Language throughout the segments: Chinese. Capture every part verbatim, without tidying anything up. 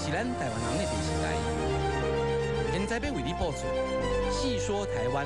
是咱台湾人的第时代。现在要为你播出《细说台湾》。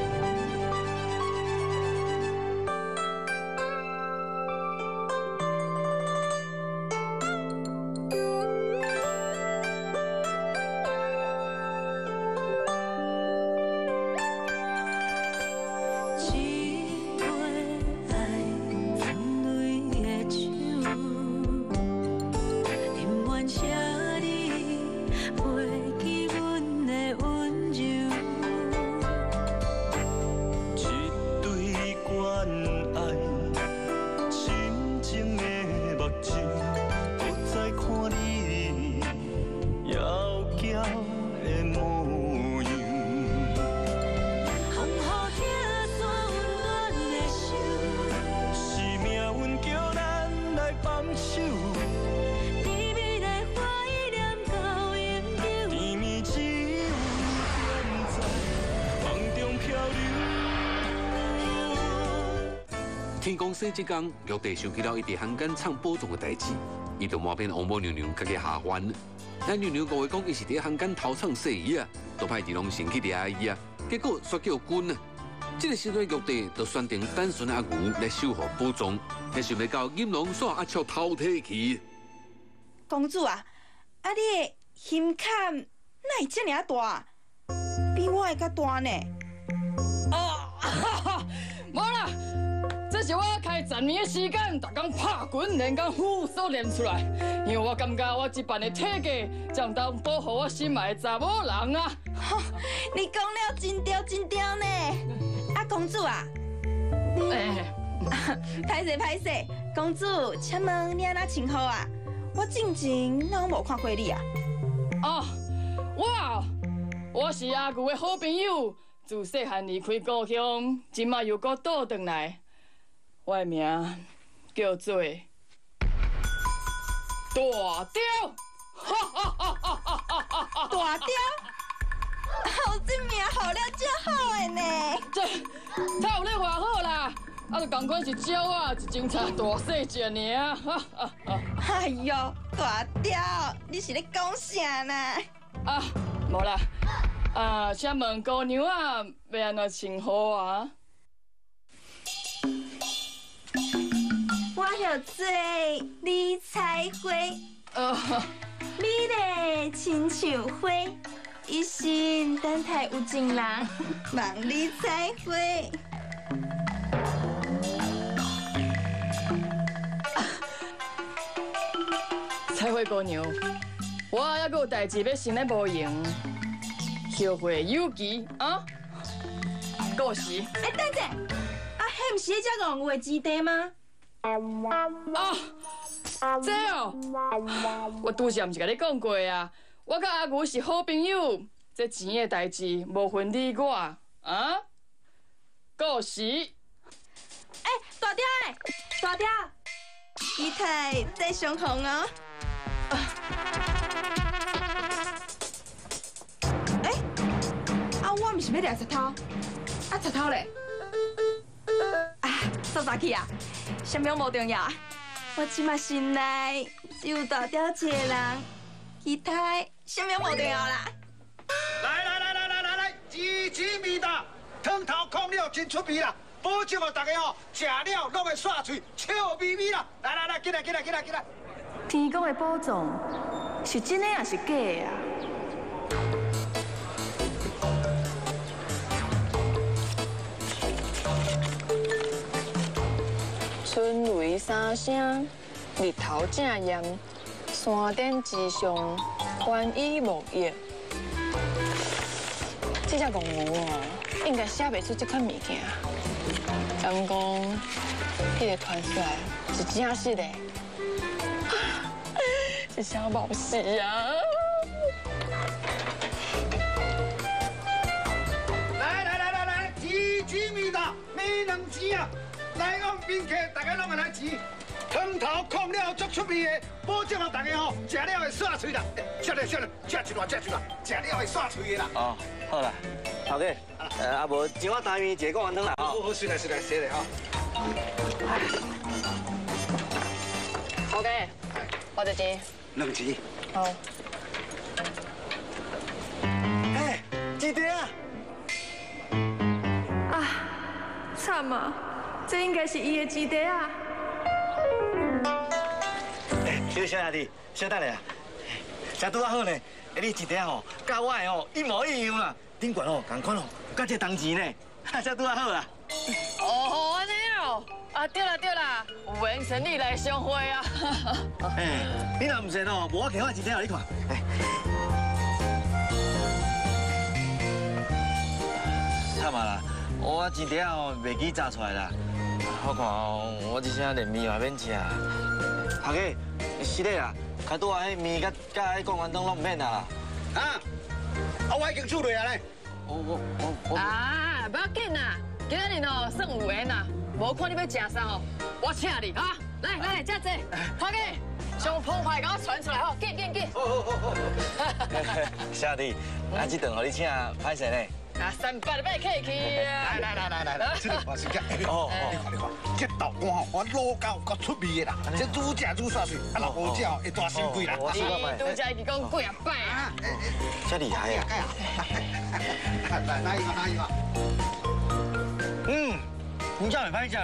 天公生这天，玉帝想起了伊伫汉奸唱保重的代志，伊就马遍王母娘娘家己下凡。咱娘娘误会讲伊是伫汉奸偷唱戏语啊，都派狄龙神去抓伊啊，结果却叫军啊。这个时阵，玉帝就选定单纯阿牛来守护保重，还想要到金龙山阿笑偷体去。 公主啊，啊你的心坎哪会这么大？比我的较大呢。 啊，哈哈，无啦。 这是我开十年的时间，逐工拍拳练功夫所练出来。因为我感觉我这般的体格，将当保护我心爱的查某人啊！ 你讲了真对真对呢。啊，公主啊，你哎， 歹势歹势，公主，请问你安那称呼啊？我进前哪有无看过你啊？ 哦，我我是阿牛的好朋友，自细汉离开故乡，今嘛又搁倒转来。 我的名叫做大雕， 大雕，哦，这名好了真好的呢。 这他有咧偌好啦，啊，就同款是鸟啊，一种差大细只尔。 哎呦，大雕，你是咧讲啥呢？ 啊，无啦，啊，请问姑娘啊，要安怎称呼啊？ 我叫做李彩花， 呃， 美丽亲像花，一心等待有情人，望李彩花。 彩花姑娘，我还阁有代志要先来无用，后会有期啊！过时。 哎，等者，啊，迄毋是迄只戆牛的基地吗？ 啊，这哦，我拄则毋是甲你讲过啊，我甲阿牛是好朋友，这钱的代志无分你我啊。过时。 哎，大雕哎，大雕，仪态在上红哦。哎，啊，我毋是要掠贼头，啊，贼头咧？啊，走啥去啊？ 啥物无重要，我即马心内只有大雕一个人，其他啥物无重要啦。 来来来来来来来，支持味道，汤头控了真出味啦，保证哦大家哦食了拢会煞嘴，笑眯眯啦。来来来，进来进来进来进来。 天公的保重是真的还是假的啊？ 春雷三声，日头正炎，山顶之上，观衣沐浴。这只公牛哦，应该写袂出这款物件。敢讲，迄个传出来是真实的，是啥冒死啊！ 来来来来来，支持味道，美两钱啊！ 来往宾客，大家拢会来吃，汤头控了足出味的，保证哦大家吼食了会煞嘴啦。少年少年，吃一段吃一段，食了会煞嘴的啦。 哦，好啦，头家，呃，啊无请我单面一个贡丸汤啦。 好好，是来是来，谢咧哈。 头家，我这钱。 两钱。 好。 哎，记得啊！ 啊，惨啊！这应该是伊的基地啊！ 哎，这个小兄弟，小等下，这拄啊好呢。哎，你记得吼，甲我的吼一模一样啦。顶悬哦，同款哦，甲这同钱呢，这拄啊好啦。 哦，安尼哦，啊对啦对啦，有缘千里来相会啊！ 哎，你若唔信哦，无我摕我钱条你看。哎，惨啊啦，我钱条哦袂记找出来啦。我看哦，我一声连面也免食。头家，是的啦，较拄啊，迄面甲甲迄公园灯拢唔免啦。 啊，啊我已经处理啊咧。 我我我我。 啊，不要紧啦，今日哦算有缘啦，无看你要食啥哦，我请你啊！来来，这这，头家，上澎湃，给我传出来吼，紧紧紧！ 好好好好。兄弟，啊，这顿互你请，歹势呢。 啊，三百八客气啊！ 来来来来来来，这个我先讲。哦哦，你看你看，这豆干吼，我老高够出味的啦，这煮食煮煞水，啊，若无食哦，会大心贵啦。 伊拄才是讲几啊摆啊！ 这厉害呀！ 来来一个，来一个。 嗯，你叫没歹食。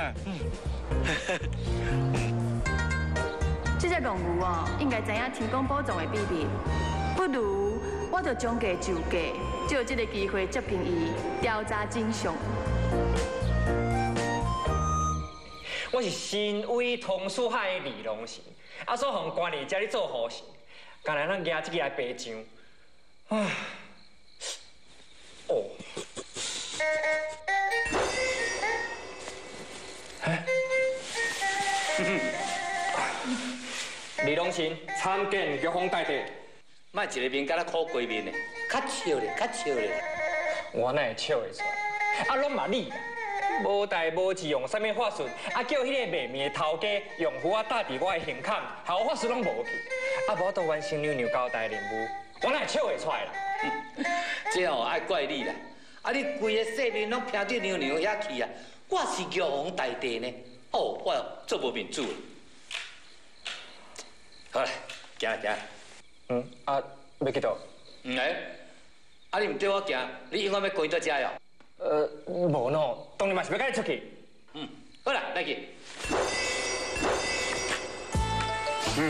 嗯。这只龙牛哦，应该知影天公保重的秘密，不如我就将价就价，借这个机会接近伊，调查真相。 我是新威通书海的李龙神，啊，所互管理遮咧做护士，刚来咱举这个来爬墙，唉，哦，哎，李龙神参见玉皇大帝。 莫一个面甲咱苦鬼面的，较笑咧，较笑咧。 我哪会笑会出来？啊，拢嘛你啦，无代无志用啥物法术，啊叫迄个卖面的头家用符啊搭伫我的胸坎，好法术拢无去。啊，无都完成娘娘交代任务，我哪会笑会出来啦？ 这哦爱怪你啦，啊你规个性命拢偏对娘娘遐去啊！我是玉皇大帝呢，哦，我做无面子。好啦，行啦行啦。 嗯，啊，要去倒？ 唔来，啊你唔对我行，你永远要关在遮哟。 呃，无喏，当然嘛是要甲你出去。 嗯，好啦，来去。 嗯。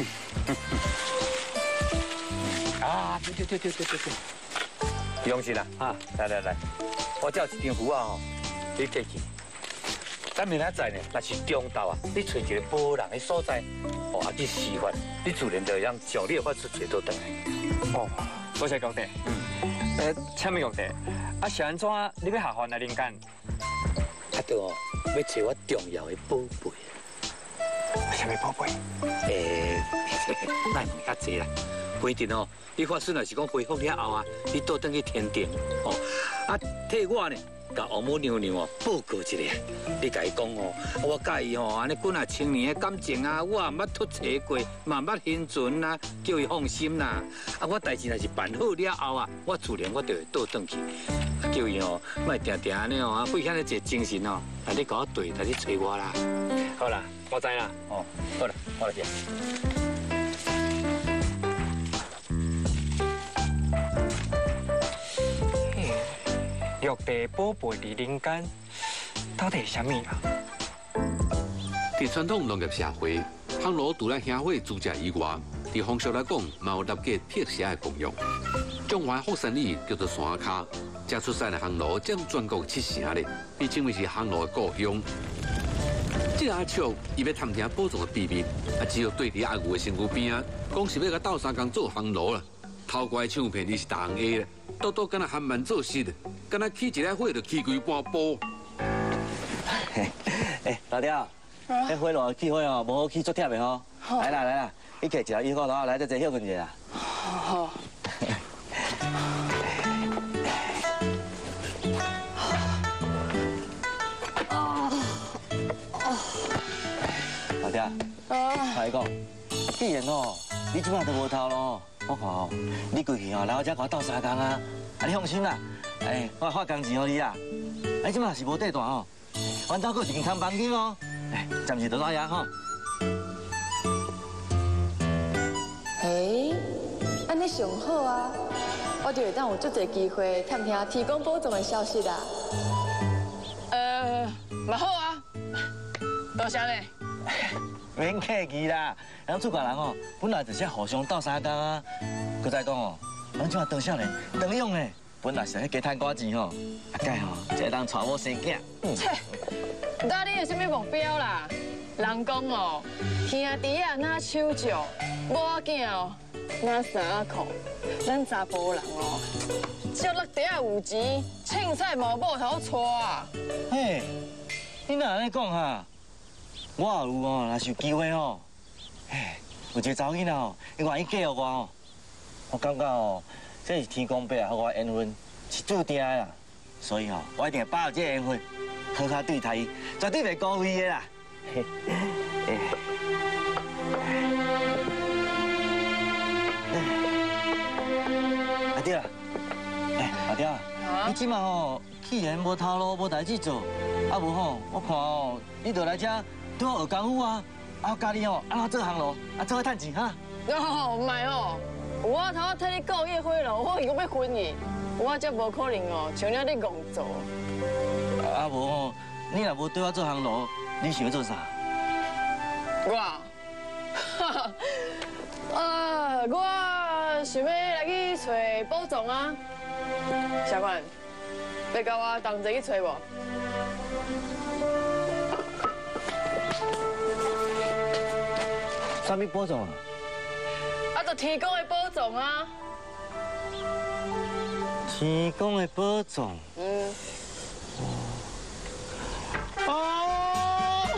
啊，对对对对对对对。杨氏啦，啊，来来来，我这有一张符啊吼，你摕去。咱明仔载呢，若是中昼啊，你找一个无人的所在，哦，啊去示范，你自然就会让上你的法术找到回来。 哦，多谢玉帝。嗯。呃，请问玉帝，啊是安怎你要下凡来人间？ 啊对哦，要找我重要的宝贝。 什么宝贝？ 诶，咱唔遐济啦，不一定哦。你法术若是讲恢复了后啊，你倒转去天庭，哦，啊替我呢。甲王母娘娘哦报告一下，你甲伊讲哦，我甲伊吼安尼几啊千年的感情啊，我也捌脱切过，嘛捌现存啊，叫伊放心啦。啊，我代志若是办好了后啊，我自然我就会倒转去，叫伊哦，莫定定安尼哦，啊，费遐尼济精神哦，来你甲我对，来你找我啦。 好啦，我知啦。 哦，好啦，我来去。 玉帝宝贝伫人间，到底是啥物啊？ 伫传统农业社会，烘炉除了香火煮食以外，伫风俗来讲，嘛有立个辟邪的功用。中华福山里叫做山卡，这出产的烘炉将全国七成咧，被称为是烘炉的故乡。这阿笑，伊要探听宝藏的秘密，啊，只有对伫阿牛的身躯边啊，讲是要甲斗相共做烘炉啦。头怪唱片你是大红下啦，多多敢若含慢做事的，敢若起一个火就起规半煲。 哎，老廖，迄火炉起火哦，无好起足忝的吼。来啦来啦，你摕一条衣裤头来，再坐休困一下。 好。 老廖，我讲，既然哦，你即摆都无头咯。我看哦，你过去哦来我遮甲我斗相共啊！啊，你放心啦，哎，我发工钱互你啊！哎，即摆是无地段吼，阮兜阁有一间空房间哦，哎，暂时就哪样吼？ 哎，安尼是上好啊！我就会当有足侪机会探听提供保障的消息啦。 呃，嘛好啊，多谢咧。 免客气啦，咱出家人哦，本来就是互相斗相共啊。佮再讲哦，咱即马当少年、当勇的，本来是咧加趁寡钱吼，啊介吼，才会当带某生囝。 切，唔知你有啥物目标啦？人讲哦，兄弟啊哪手脚，某仔哦哪衫裤，咱查甫人哦，少落地啊有钱，凊彩毛某头娶啊。 嘿，你哪安尼讲哈？我也有哦，若是有机会哦，嘿，有一个查某囡仔哦，伊愿意嫁予我哦，我感觉哦，这是天公伯啊，和我缘分是注定的啦，所以哦，我一定会把握这个缘分，好好对待伊，绝对袂辜负伊的啦。嘿，阿爹啊，哎，阿爹啊，你即马吼，既然无头路，无代志做，啊无吼，我看哦，你就来这对我学功夫啊，啊教你吼安怎做行路，啊做伙趁钱哈。 哦，唔系哦，我头替你告业火咯，我如果要分去，我则无可能哦，像了你戆做。 啊无吼，你若无对我做行路，你想要做啥？ 我，啊，我想要来去找宝藏啊。小款，要甲我同齐去找无？ 啥物宝藏啊？ 啊，就天公的宝藏啊！ 天公的宝藏。 嗯。 哦。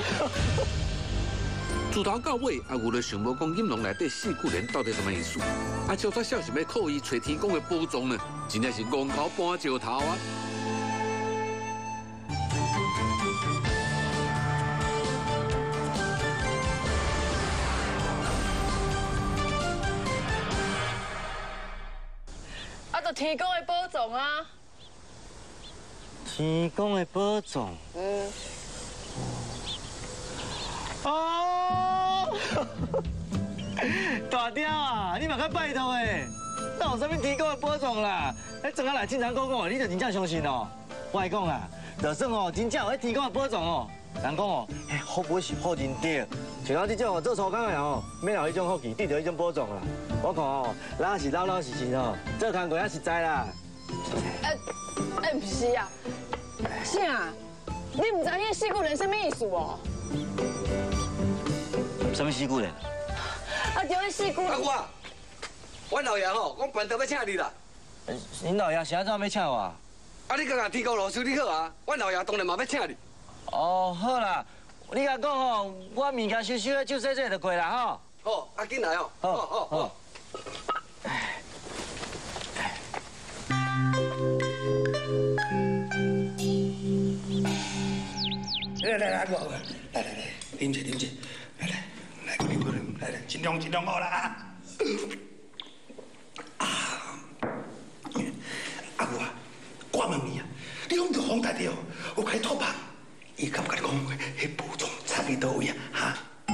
自头到尾，阿牛就想无讲金龙内底四句联到底什么意思？啊，就算小想要靠伊找天公的宝藏呢，真正是戆口搬石头啊！ 啊，就天公的宝藏啊！ 天公的宝藏。 嗯。 哦，大雕啊，你嘛较拜托诶，哪有啥物天公的宝藏啦？迄庄仔来经常讲讲，你就真正相信哦？我来讲啦，就算哦，真正有迄天公的宝藏哦，人讲哦，迄福不是福人得，像我这种哦做粗工的哦，免有迄种福气，得到迄种宝藏啦。我看哦，咱是老老实实哦，做工过较实在啦。 哎哎，不是啊，啥？你唔知迄四句联什么意思哦？ 什么四句联？ 啊，就迄四句。 啊我，阮老爷吼，讲办桌要请你啦。 恁老爷是安怎要请我？ 啊，你甲天公路处理好啊，阮老爷当然嘛要请你。 哦，好啦，你甲讲吼，我物件收收，酒洗洗就过啦吼。 好，啊，紧来哦。好好好。 来来来，我来来来，啉者啉者，来来来，我啉我啉，来来，尽量尽量好啦。啊，阿哥啊，我问你啊，你讲叫黄大爹哦，我开托吧，伊敢甲你讲，迄宝藏藏伫倒位啊？哈？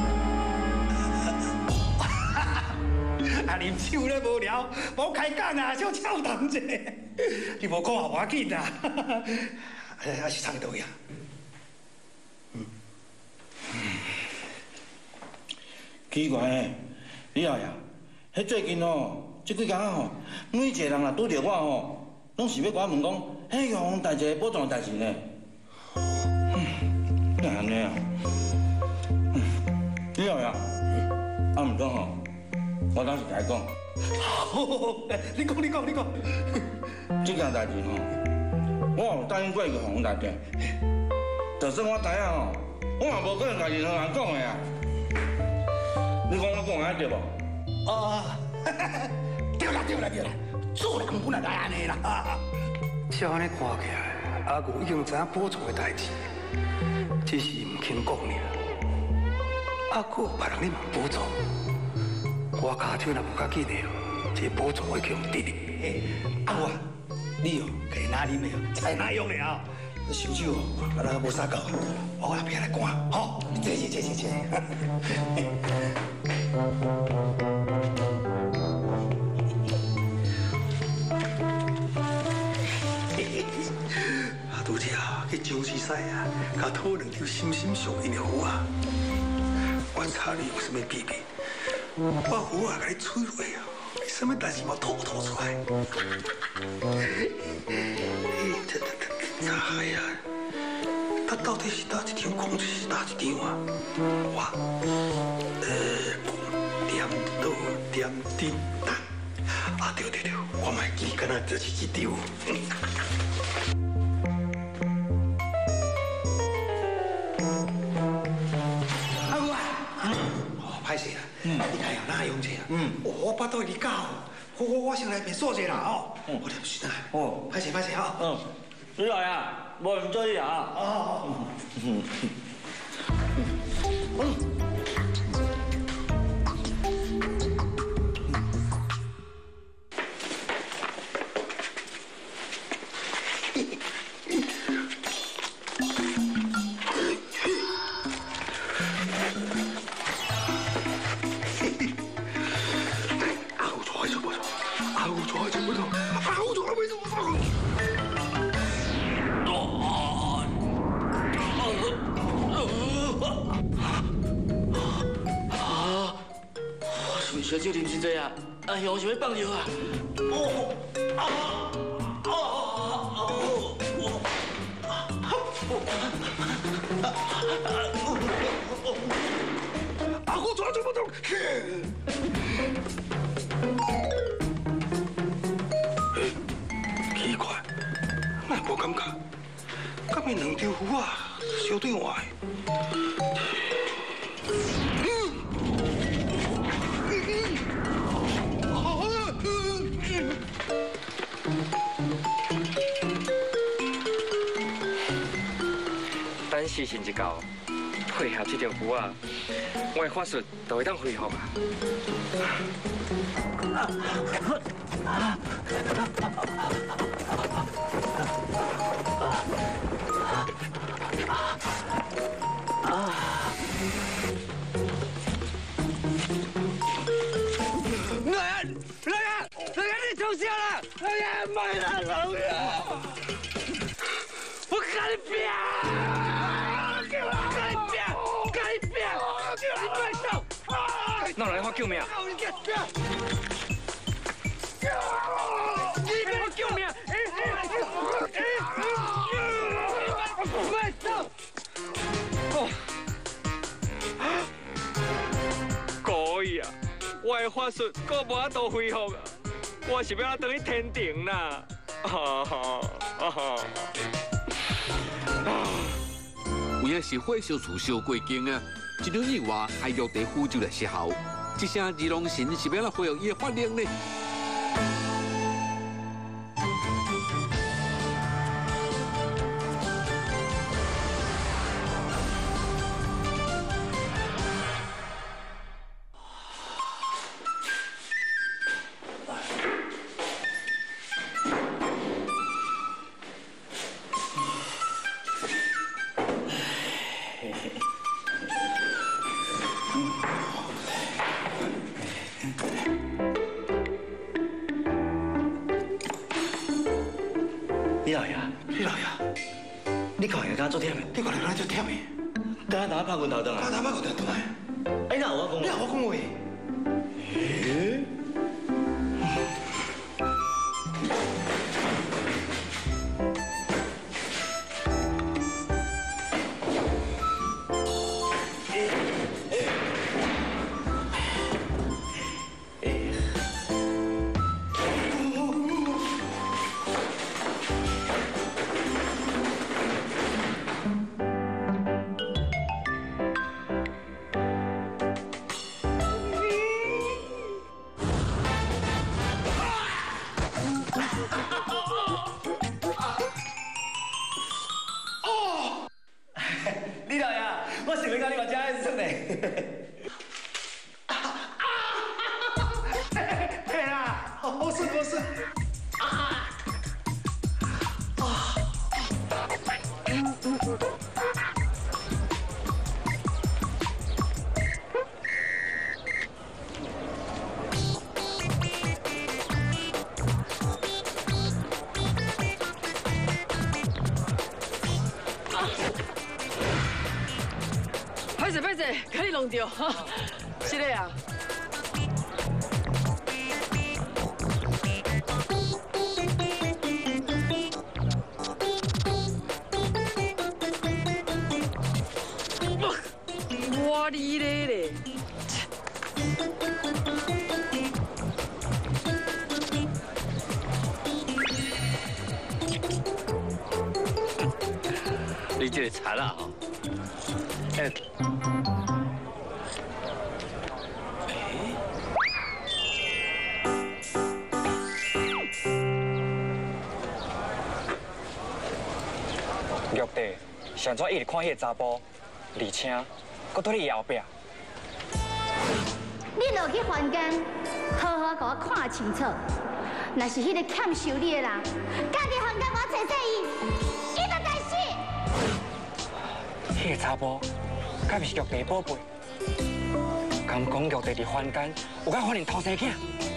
啊，啉酒咧无聊，无开讲啊，小俏谈者，你无讲也无要紧啦。啊，是藏伫倒位啊？奇怪诶，李老爷，迄最近哦，这几工吼，每一个人若拄着我吼，拢是要甲我问讲，迄样代志保障代志呢？嗯，哪安尼啊？嗯，李老爷，啊毋过吼，我当时甲伊讲，好，你讲你讲你讲，这件代志吼，我有答应过一个黄大姐，就算我知影吼，我嘛无可能家己向人讲的啊。你讲我讲安对无？哦，对啦对啦对啦，做人本来就安尼啦。照安尼看起来，阿牛已经知影保障的代志，只是唔肯讲尔。阿哥别人咧问保障，我家手若无较紧的哦，这保障会去用得的。阿牛啊，你哦，家己哪啉的哦，才哪用了。烧酒哦，啊，那无啥够，我后壁来赶，吼，坐坐坐坐坐。 啊，拄只去江西赛啊，甲讨两条心心相印的鱼啊。我查你有什么秘密？我鱼啊，甲你吹落啊，你什么代志无吐吐出来？这这这，哎呀！ 他到底是哪一场空，是哪一场啊？我，呃，点到点滴答。啊，对对对，我嘛记，敢若就是一场。阿哥啊，哦，歹势啦，你看下哪用者啊？嗯，我巴肚里搞，我我我先来面锁者啦哦。我念书啦。哦，歹势歹势啊。嗯， 你来啊。 我唔做嘢啊！哦，嗯嗯。阿虎做做不错，阿虎做做不错，阿虎做没做不错。 小姐啉真济啊！啊，向想要放尿啊！哦啊啊啊！啊！我抓这么多，奇怪，我无感觉，敢是两条鱼啊，相对换。 等时辰一到，配合这条鱼啊，我的法术就会当恢复啊！ 老爷，老爷，老爷，你出事了！老爷，卖啦，老爷！我跟你拼！ 哪来我救命？你别我救命！快走！哦，可以啊！我的法术阁无法度恢复啊！我是要等去天庭啦！啊哈啊哈！ 有影是火烧厝烧过境啊！ 一场意外，还玉帝符就来失效。这声二龙神是要来恢复伊的法力呢？ 李老爷， 李老爷， 你看人家做忝的， 你看人家做忝的， 刚打拍拳头转来， 刚打拍拳头转来， 哎，那有我讲， 你有我讲话。 诶。 势歹势，给你弄掉，是的啊。我哩咧咧！ 你这个惨啦吼！哎， 玉帝，上早一直看迄个查甫，而且搁对你后壁。 你落去凡间，好好甲我看清楚。若是迄个欠收你的人，家己凡间我找说伊，伊就该死。 迄个查甫，敢毋是玉帝宝贝？敢讲玉帝伫凡间有甲发现偷生囝？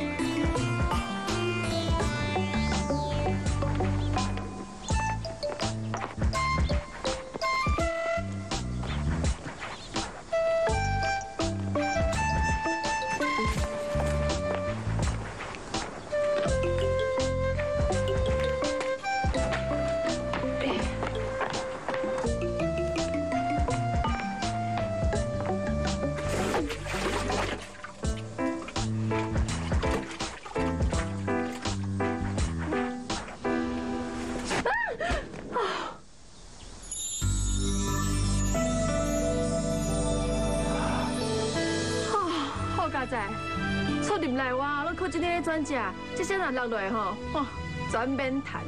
错入来哇，咱靠今天转食，这些人落来吼，哇，全免谈。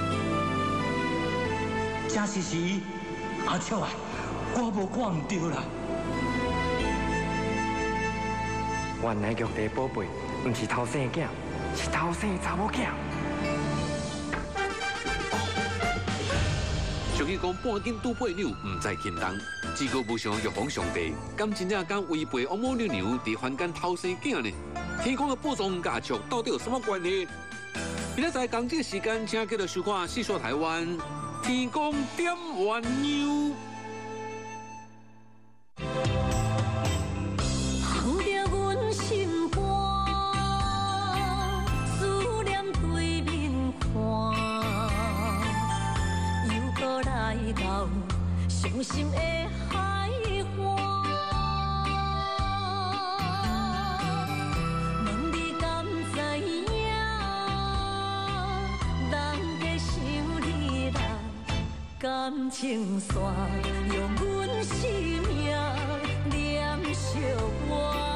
真是是，阿秋啊，我无看唔对啦。 原来玉帝宝贝唔是偷生囝，是偷生查某囝。 俗语讲半斤拄八两，唔知轻重。至高无上玉皇上帝，敢真正敢违背王母娘娘伫凡间偷生囝呢？天公的宝藏甲阿秋到底有什么关系？明仔载同这个时间，请继续收看《细说台湾》，天公点鸳鸯。 放着阮心肝，思念对面看，又搁来到伤心的海岸。问你敢知影？人家想你人感情线，用阮生命念惜我。